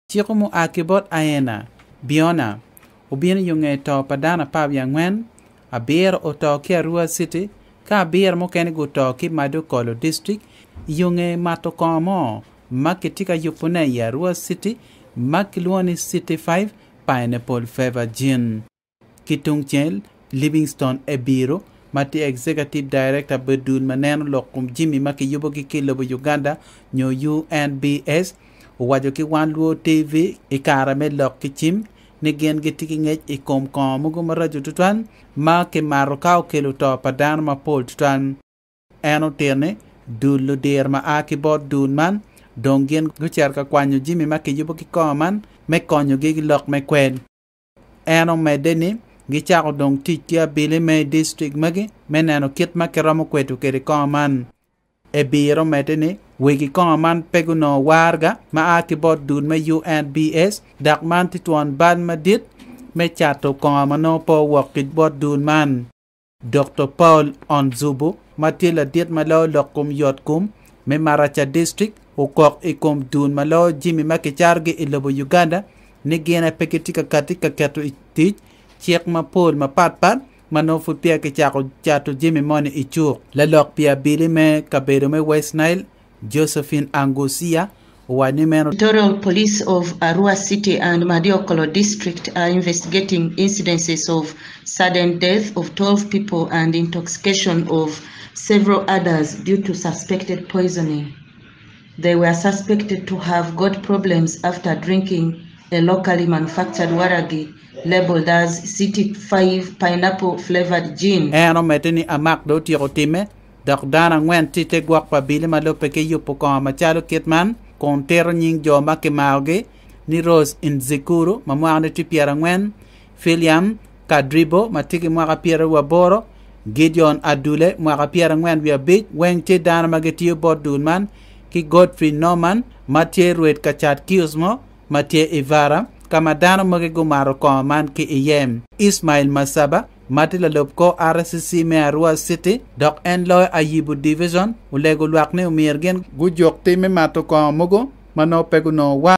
Chiko mo akibot aena, biona, ubien yung to padana pabya ngwen, a beer o to ki Arua City, ka beer mo kene go to ki Madukolo District, yung matokomo, makitika yupune ya Arua City, Makiluani City 5, Pineapple Fever Gin. Kitung Chel, Livingstone Ebiro, Mati Executive Director Bedun Maneno Lokum Jimmy Maki Yuboki Kilobo Uganda, Nyo UNBS, Wajoki Wan Luo TV, Ikarame Loki Chim, Nigen Gitiking Edge Ikom Komugumarajo Tutan, Maki Marokau Kiluto Padan Mapol Tutan, Ano Terne, Dulu Derma Akibot Dunman, Dongen Gucharka Kwanyo Jimmy Maki Yuboki Koman, Mekonyo Gigi Lok Mekwen. Ano Medeni, Gichako Dong Tikia Billy May District Magi, Menano Kit Makiramo Kwetu Kiri Koman. Ebiro Medeni, Wigi Koman Peguno Warga, Maakibot Dun Me UNBS, Dakman Tituan Ban Madit, Mechato Komano Po Wakit Bot Dun Man. Dr. Paul Onzubu, Matila Dit Malo Lokum Yotkum, Me Maracha District, Ukok Ikum Dun Malo Jimmy Makichargi Ilobo Uganda, Nigena Pekitika Katika Katu Itich, Chek Mapul Mapatpat, Manofu Pia Kichako Chato Jimmy Money Ichuk, Lalok Pia Billy Me Kabedo Me West Nile, Josephine Angusia, Wanimeno. Territorial Police of Arua City and Madiokolo District are investigating incidences of sudden death of 12 people and intoxication of several others due to suspected poisoning. They were suspected to have got problems after drinking a locally manufactured waragi labeled as City 5 pineapple flavored gin. Ano meteni amak do tiro time, Dana ngwen tite guak pa bili malopeke yupo kwa machalo kitman, kontero nying joma ke mauge, ni Rose Nzikuru, mamuane tipiara ngwen, Philiam Kadribo, matiki mwaka piara waboro, Gideon Adule, mwaka piara ngwen via big, wengche Dana magetiyo bot dunman, ki Godfrey Norman, Mathieu Ruet Kachat Kiosmo, Mathieu Ivara, kama Dano magigumaro koman ki Iyem, Ismail Masaba, Matila Lopko RCC me Arua City, Doc Enloy Ayibu Division, Ulego Luakne Umirgen, Gujok Time Mato Komogo, Mano Peguno